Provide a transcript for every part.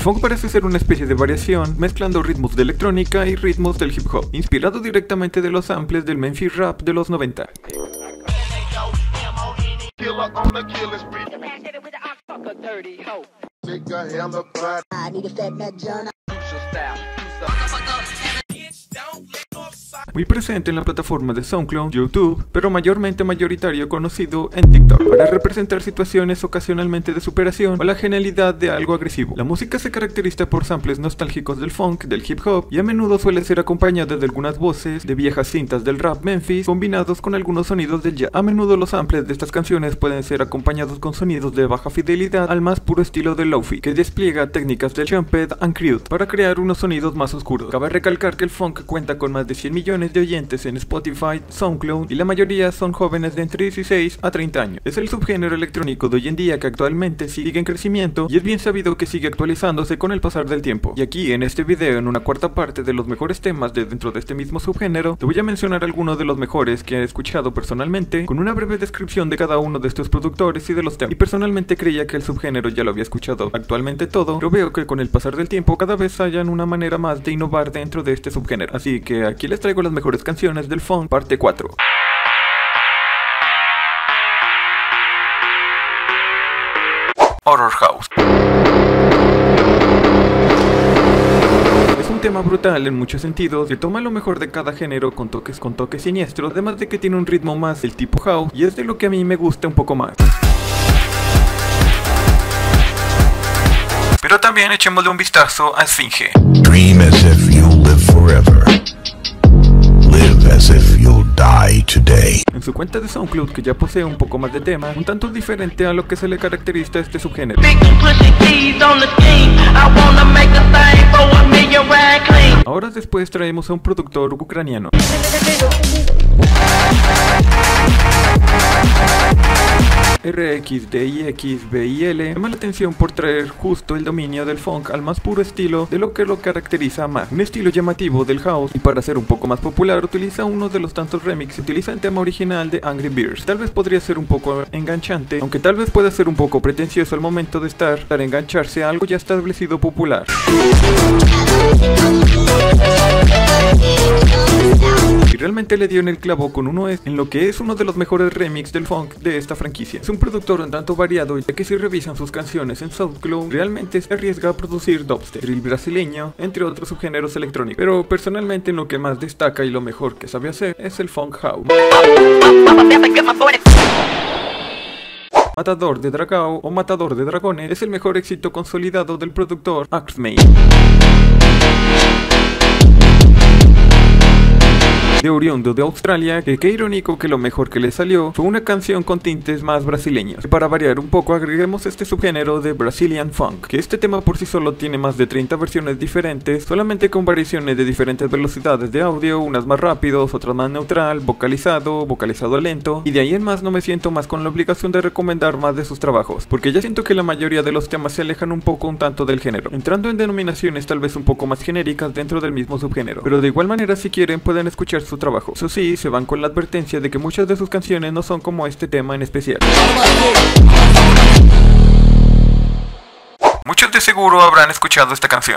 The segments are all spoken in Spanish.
funk parece ser una especie de variación, mezclando ritmos de electrónica y ritmos del hip hop, inspirado directamente de los samples del Memphis Rap de los 90. Muy presente en la plataforma de SoundCloud, YouTube, pero mayoritario conocido en TikTok, para representar situaciones ocasionalmente de superación o la genialidad de algo agresivo. La música se caracteriza por samples nostálgicos del funk, del hip hop, y a menudo suele ser acompañada de algunas voces de viejas cintas del rap Memphis, combinados con algunos sonidos del jazz. A menudo los samples de estas canciones pueden ser acompañados con sonidos de baja fidelidad al más puro estilo del lo-fi, que despliega técnicas del trumpet and crud para crear unos sonidos más oscuros. Cabe recalcar que el funk cuenta con más de 100 millones de oyentes en Spotify, SoundCloud, y la mayoría son jóvenes de entre 16 a 30 años. Es el subgénero electrónico de hoy en día que actualmente sigue en crecimiento y es bien sabido que sigue actualizándose con el pasar del tiempo. Y aquí en este video, en una cuarta parte de los mejores temas de dentro de este mismo subgénero, te voy a mencionar algunos de los mejores que he escuchado personalmente, con una breve descripción de cada uno de estos productores y de los temas. Y personalmente creía que el subgénero ya lo había escuchado actualmente todo, pero veo que con el pasar del tiempo cada vez hayan una manera más de innovar dentro de este subgénero. Así que aquí les traigo las mejores canciones del funk, parte 4. Horror House. Es un tema brutal en muchos sentidos, que toma lo mejor de cada género con toques siniestros, además de que tiene un ritmo más del tipo house, y es de lo que a mí me gusta un poco más. Pero también echémosle un vistazo a Esfinge. Dream as if you'll live forever. Live as if you'll die today. En su cuenta de SoundCloud, que ya posee un poco más de tema, un tanto diferente a lo que se le caracteriza a este subgénero. Ahora después traemos a un productor ucraniano. RXDIXBIL llama la atención por traer justo el dominio del funk al más puro estilo de lo que lo caracteriza más, un estilo llamativo del house, y para ser un poco más popular utiliza uno de los tantos remixes, utiliza el tema original de Angry Birds. Tal vez podría ser un poco enganchante, aunque tal vez pueda ser un poco pretencioso al momento de engancharse a algo ya establecido popular. Y realmente le dio en el clavo con en lo que es uno de los mejores remixes del funk de esta franquicia. Es un productor un tanto variado, ya que si revisan sus canciones en SoundCloud, realmente se arriesga a producir dubstep, drill brasileño, entre otros subgéneros electrónicos. Pero personalmente lo que más destaca y lo mejor que sabe hacer es el funk house. Matador de Dragao o Matador de Dragones es el mejor éxito consolidado del productor Axmay. De oriundo de Australia, que qué irónico que lo mejor que le salió fue una canción con tintes más brasileños. Y para variar un poco agreguemos este subgénero de Brazilian Funk, que este tema por sí solo tiene más de 30 versiones diferentes, solamente con variaciones de diferentes velocidades de audio, unas más rápidos, otras más neutral, vocalizado lento, y de ahí en más no me siento más con la obligación de recomendar más de sus trabajos, porque ya siento que la mayoría de los temas se alejan un tanto del género, entrando en denominaciones tal vez un poco más genéricas dentro del mismo subgénero, pero de igual manera si quieren pueden escuchar su trabajo. Eso sí, se van con la advertencia de que muchas de sus canciones no son como este tema en especial. Muchos de seguro habrán escuchado esta canción.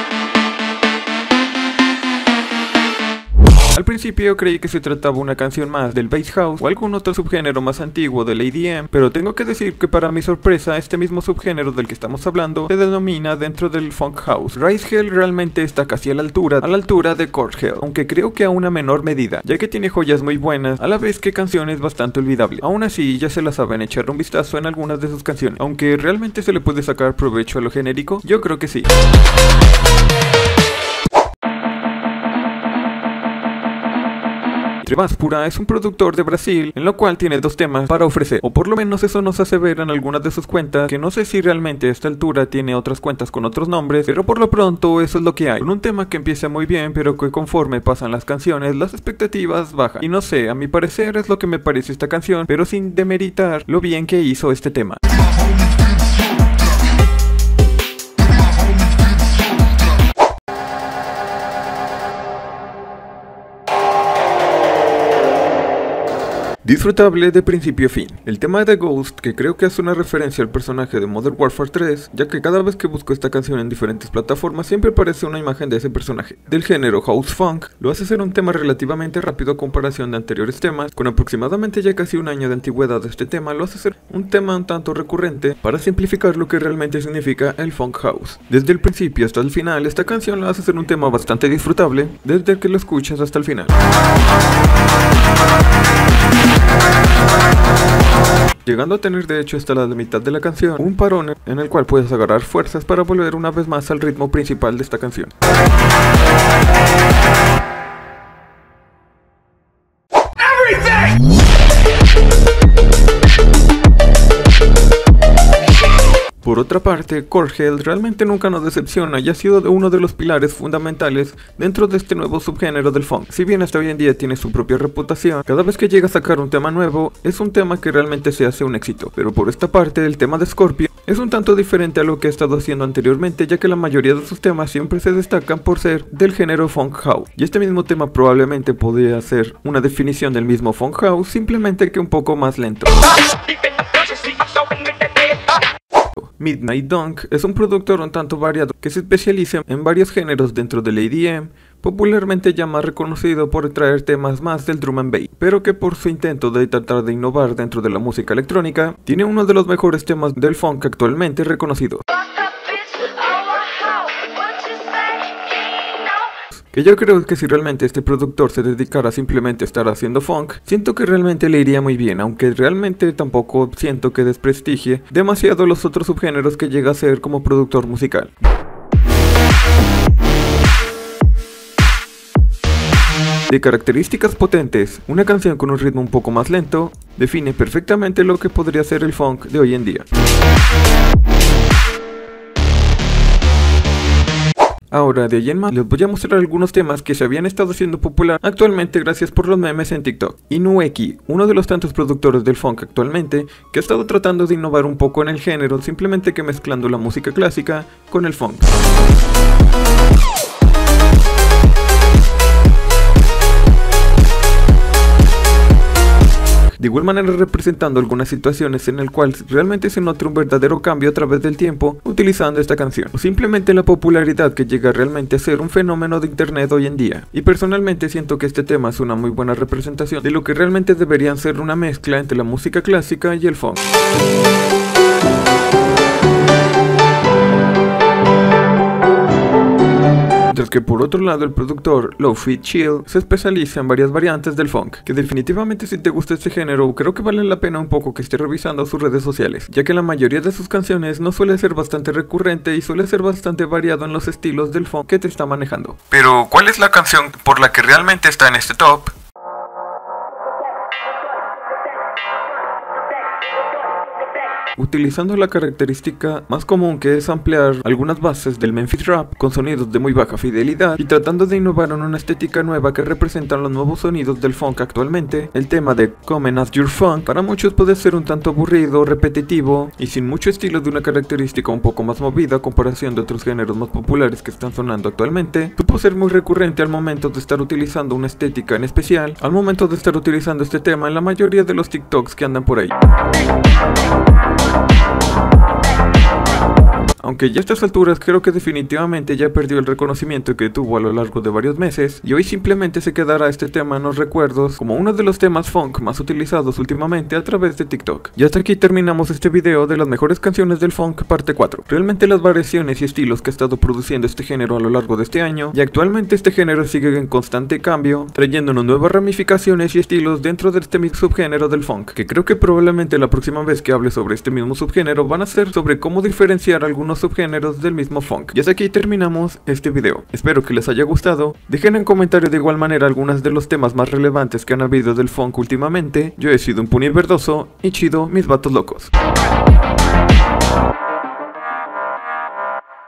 Al principio creí que se trataba una canción más del bass house o algún otro subgénero más antiguo del EDM, pero tengo que decir que para mi sorpresa este mismo subgénero del que estamos hablando se denomina dentro del funk house. Rise Hell realmente está casi a la altura de Court Hell, aunque creo que a una menor medida, ya que tiene joyas muy buenas, a la vez que canciones bastante olvidables. Aún así ya se la saben echar un vistazo en algunas de sus canciones, aunque realmente se le puede sacar provecho a lo genérico, yo creo que sí. Vaspura es un productor de Brasil, en lo cual tiene 2 temas para ofrecer, o por lo menos eso nos hace ver en algunas de sus cuentas, que no sé si realmente a esta altura tiene otras cuentas con otros nombres, pero por lo pronto eso es lo que hay, con un tema que empieza muy bien, pero que conforme pasan las canciones, las expectativas bajan, y no sé, a mi parecer es lo que me parece esta canción, pero sin demeritar lo bien que hizo este tema. disfrutable de principio a fin. El tema de Ghost, que creo que hace una referencia al personaje de Modern Warfare 3, ya que cada vez que busco esta canción en diferentes plataformas siempre aparece una imagen de ese personaje. Del género House Funk, lo hace ser un tema relativamente rápido a comparación de anteriores temas, con aproximadamente ya casi un año de antigüedad de este tema, lo hace ser un tema un tanto recurrente para simplificar lo que realmente significa el Funk House. Desde el principio hasta el final, esta canción lo hace ser un tema bastante disfrutable, desde que lo escuchas hasta el final. Llegando a tener de hecho hasta la mitad de la canción un parón en el cual puedes agarrar fuerzas para volver una vez más al ritmo principal de esta canción. Por otra parte, Corhell realmente nunca nos decepciona y ha sido uno de los pilares fundamentales dentro de este nuevo subgénero del funk. Si bien hasta hoy en día tiene su propia reputación, cada vez que llega a sacar un tema nuevo, es un tema que realmente se hace un éxito. Pero por esta parte, el tema de Scorpion es un tanto diferente a lo que ha estado haciendo anteriormente, ya que la mayoría de sus temas siempre se destacan por ser del género funk house. Y este mismo tema probablemente podría ser una definición del mismo funk house, simplemente que un poco más lento. Midnight Dunk es un productor un tanto variado que se especializa en varios géneros dentro del EDM, popularmente ya más reconocido por traer temas más del drum and bass, pero que por su intento de tratar de innovar dentro de la música electrónica, tiene uno de los mejores temas del funk actualmente reconocido. Que yo creo que si realmente este productor se dedicara simplemente a estar haciendo funk, siento que realmente le iría muy bien, aunque realmente tampoco siento que desprestigie demasiado los otros subgéneros que llega a ser como productor musical. De características potentes, una canción con un ritmo un poco más lento, define perfectamente lo que podría ser el funk de hoy en día. Ahora, de ahí en más, les voy a mostrar algunos temas que se habían estado haciendo popular actualmente gracias por los memes en TikTok. Inueki, uno de los tantos productores del funk actualmente, que ha estado tratando de innovar un poco en el género, simplemente que mezclando la música clásica con el funk. De igual manera representando algunas situaciones en el cual realmente se nota un verdadero cambio a través del tiempo utilizando esta canción, o simplemente la popularidad que llega realmente a ser un fenómeno de internet hoy en día. Y personalmente siento que este tema es una muy buena representación de lo que realmente deberían ser una mezcla entre la música clásica y el funk. Mientras que por otro lado el productor Lo-Fi Chill se especializa en varias variantes del funk, que definitivamente si te gusta este género creo que vale la pena un poco que estés revisando sus redes sociales, ya que la mayoría de sus canciones no suele ser bastante recurrente y suele ser bastante variado en los estilos del funk que te está manejando. Pero ¿cuál es la canción por la que realmente está en este top? Utilizando la característica más común que es ampliar algunas bases del Memphis Rap con sonidos de muy baja fidelidad y tratando de innovar en una estética nueva que representan los nuevos sonidos del funk actualmente, el tema de Come As Your Funk para muchos puede ser un tanto aburrido, repetitivo y sin mucho estilo de una característica un poco más movida a comparación de otros géneros más populares que están sonando actualmente, supo ser muy recurrente al momento de estar utilizando una estética en especial, al momento de estar utilizando este tema en la mayoría de los TikToks que andan por ahí. Aunque ya a estas alturas creo que definitivamente ya perdió el reconocimiento que tuvo a lo largo de varios meses, y hoy simplemente se quedará este tema en los recuerdos como uno de los temas funk más utilizados últimamente a través de TikTok. Y hasta aquí terminamos este video de las mejores canciones del funk parte 4. Realmente las variaciones y estilos que ha estado produciendo este género a lo largo de este año, y actualmente este género sigue en constante cambio, trayéndonos nuevas ramificaciones y estilos dentro de este mismo subgénero del funk, que creo que probablemente la próxima vez que hable sobre este mismo subgénero van a ser sobre cómo diferenciar algunos subgéneros del mismo funk. Y hasta aquí terminamos este video. Espero que les haya gustado. Dejen en comentarios de igual manera algunos de los temas más relevantes que han habido del funk últimamente. Yo he sido un Punir Verdoso y chido mis vatos locos.